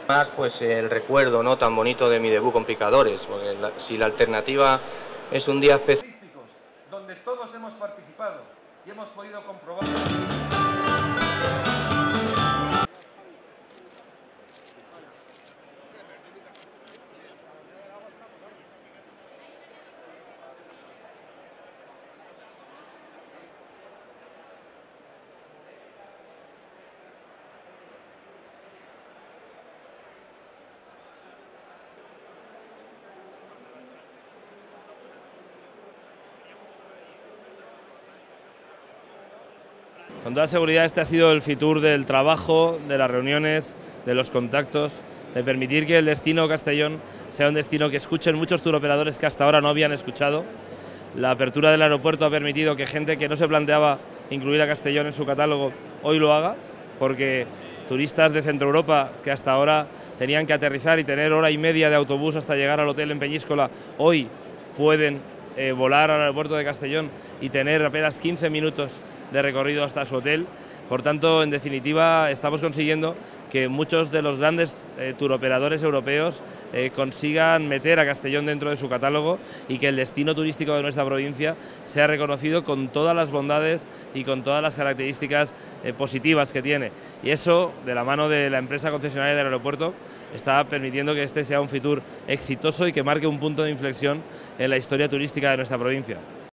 Más pues el recuerdo, ¿no?, tan bonito de mi debut con Picadores, porque si la alternativa es un día especial, donde todos hemos participado y hemos podido comprobar. Con toda seguridad este ha sido el Fitur del trabajo, de las reuniones, de los contactos, de permitir que el destino Castellón sea un destino que escuchen muchos turoperadores que hasta ahora no habían escuchado. La apertura del aeropuerto ha permitido que gente que no se planteaba incluir a Castellón en su catálogo hoy lo haga, porque turistas de Centro Europa que hasta ahora tenían que aterrizar y tener hora y media de autobús hasta llegar al hotel en Peñíscola, hoy pueden volar al aeropuerto de Castellón y tener apenas 15 minutos de recorrido hasta su hotel. Por tanto, en definitiva, estamos consiguiendo que muchos de los grandes turoperadores europeos consigan meter a Castellón dentro de su catálogo y que el destino turístico de nuestra provincia sea reconocido con todas las bondades y con todas las características positivas que tiene. Y eso, de la mano de la empresa concesionaria del aeropuerto, está permitiendo que este sea un Fitur exitoso y que marque un punto de inflexión en la historia turística de nuestra provincia.